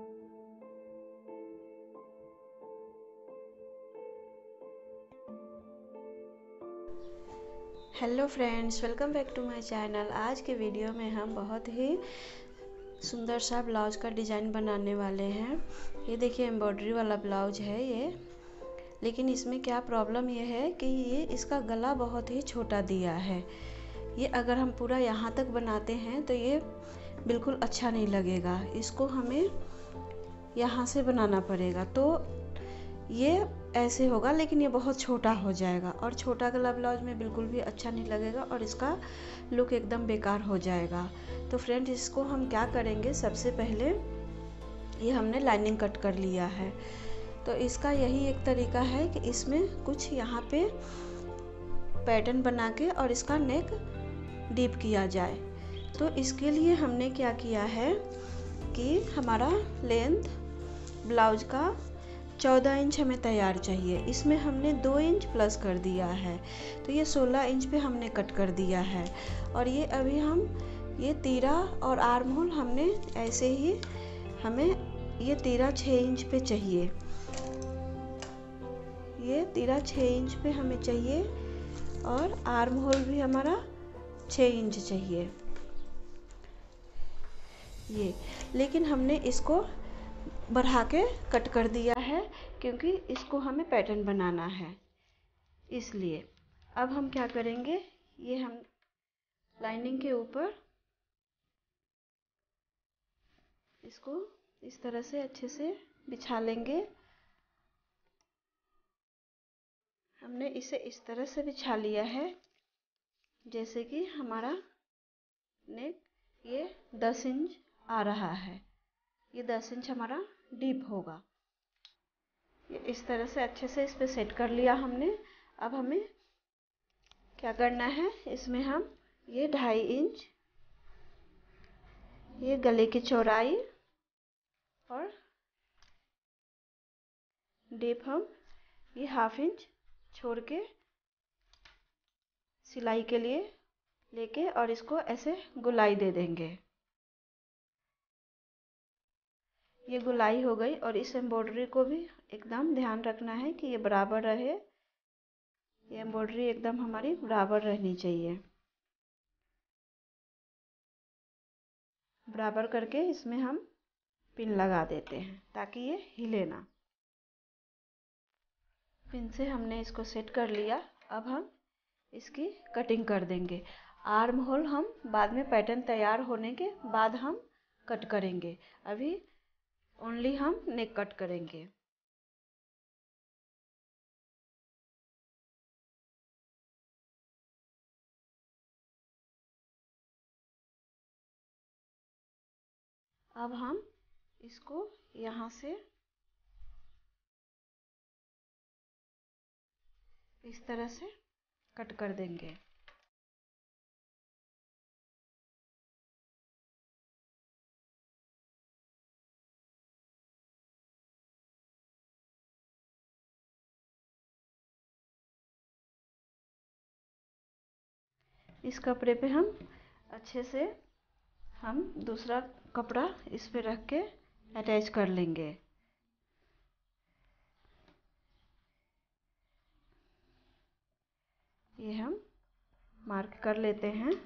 Hello friends, welcome back to my channel. आज के video में हम बहुत ही सुंदर सा ब्लाउज का डिज़ाइन बनाने वाले हैं। ये देखिए एम्ब्रॉयडरी वाला ब्लाउज है ये, लेकिन इसमें क्या प्रॉब्लम ये है कि ये इसका गला बहुत ही छोटा दिया है। ये अगर हम पूरा यहाँ तक बनाते हैं तो ये बिल्कुल अच्छा नहीं लगेगा, इसको हमें यहाँ से बनाना पड़ेगा। तो ये ऐसे होगा, लेकिन ये बहुत छोटा हो जाएगा और छोटा गला ब्लाउज में बिल्कुल भी अच्छा नहीं लगेगा और इसका लुक एकदम बेकार हो जाएगा। तो फ्रेंड्स, इसको हम क्या करेंगे, सबसे पहले ये हमने लाइनिंग कट कर लिया है। तो इसका यही एक तरीका है कि इसमें कुछ यहाँ पे पैटर्न बना के और इसका नेक डीप किया जाए। तो इसके लिए हमने क्या किया है कि हमारा लेंथ ब्लाउज का 14 इंच हमें तैयार चाहिए। इसमें हमने 2 इंच प्लस कर दिया है, तो ये 16 इंच पे हमने कट कर दिया है। और ये अभी हम ये तीरा और आर्म होल हमने ऐसे ही, हमें ये तीरा 6 इंच पे चाहिए। ये तीरा 6 इंच पे हमें चाहिए और आर्म होल भी हमारा 6 इंच चाहिए ये। लेकिन हमने इसको बढ़ा के कट कर दिया है क्योंकि इसको हमें पैटर्न बनाना है, इसलिए। अब हम क्या करेंगे, ये हम लाइनिंग के ऊपर इसको इस तरह से अच्छे से बिछा लेंगे। हमने इसे इस तरह से बिछा लिया है जैसे कि हमारा नेक ये 10 इंच आ रहा है, ये 10 इंच हमारा डीप होगा। ये इस तरह से अच्छे से इस पे सेट कर लिया हमने। अब हमें क्या करना है, इसमें हम ये 2.5 इंच ये गले की चौड़ाई और डीप हम ये 1/2 इंच छोड़ के सिलाई के लिए लेके और इसको ऐसे गुलाई दे देंगे। ये गुलाई हो गई और इस एम्ब्रॉयडरी को भी एकदम ध्यान रखना है कि ये बराबर रहे। ये एम्ब्रॉयडरी एकदम हमारी बराबर रहनी चाहिए। बराबर करके इसमें हम पिन लगा देते हैं ताकि ये हिले ना। पिन से हमने इसको सेट कर लिया। अब हम इसकी कटिंग कर देंगे। आर्म होल हम बाद में पैटर्न तैयार होने के बाद हम कट करेंगे, अभी ओनली हम नेक कट करेंगे। अब हम इसको यहाँ से इस तरह से कट कर देंगे। इस कपड़े पे हम अच्छे से हम दूसरा कपड़ा इस पे रख के अटैच कर लेंगे। ये हम मार्क कर लेते हैं।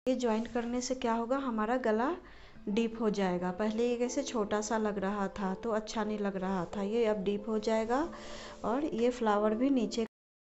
ये ज्वाइंट करने से क्या होगा, हमारा गला डीप हो जाएगा। पहले ये कैसे छोटा सा लग रहा था तो अच्छा नहीं लग रहा था, ये अब डीप हो जाएगा और ये फ्लावर भी नीचे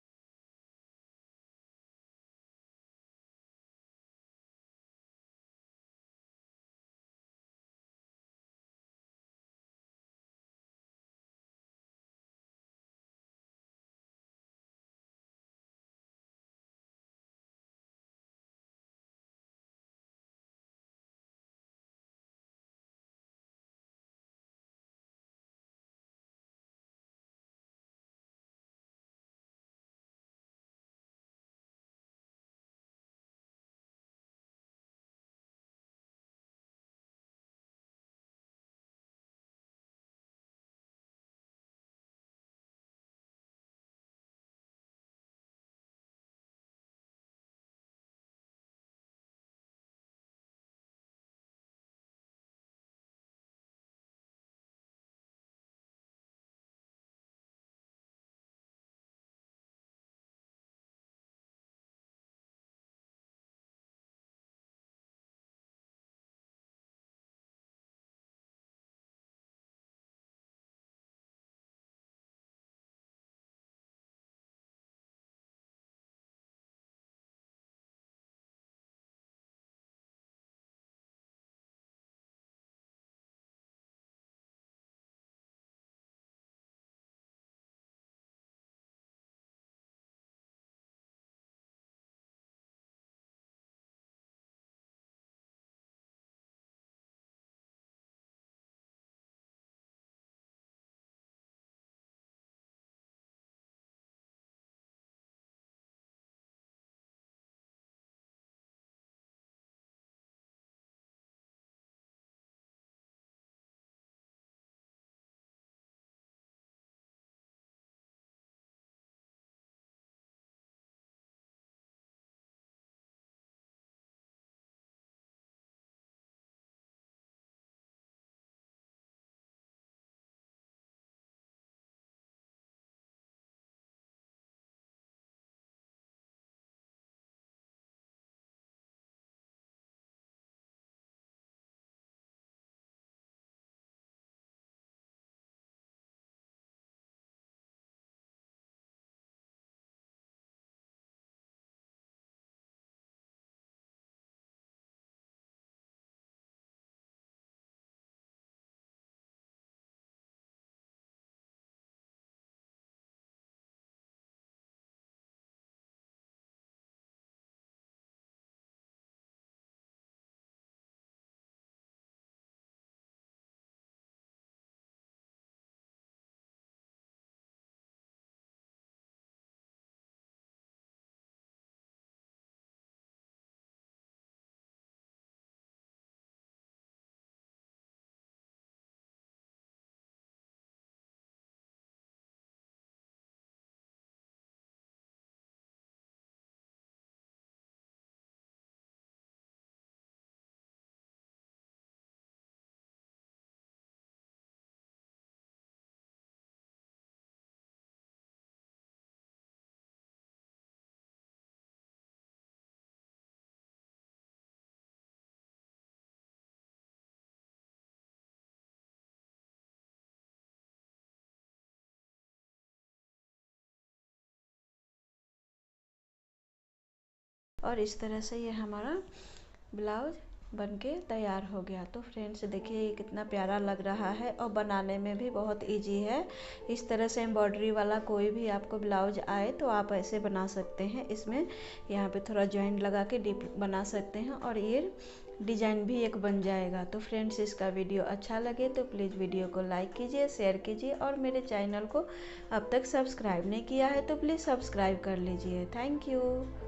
और इस तरह से ये हमारा ब्लाउज बनके तैयार हो गया। तो फ्रेंड्स देखिए ये कितना प्यारा लग रहा है और बनाने में भी बहुत इजी है। इस तरह से एम्ब्रॉयडरी वाला कोई भी आपको ब्लाउज आए तो आप ऐसे बना सकते हैं। इसमें यहाँ पे थोड़ा जॉइंट लगा के डीप बना सकते हैं और ये डिजाइन भी एक बन जाएगा। तो फ्रेंड्स इसका वीडियो अच्छा लगे तो प्लीज़ वीडियो को लाइक कीजिए, शेयर कीजिए और मेरे चैनल को अब तक सब्सक्राइब नहीं किया है तो प्लीज़ सब्सक्राइब कर लीजिए। Thank you.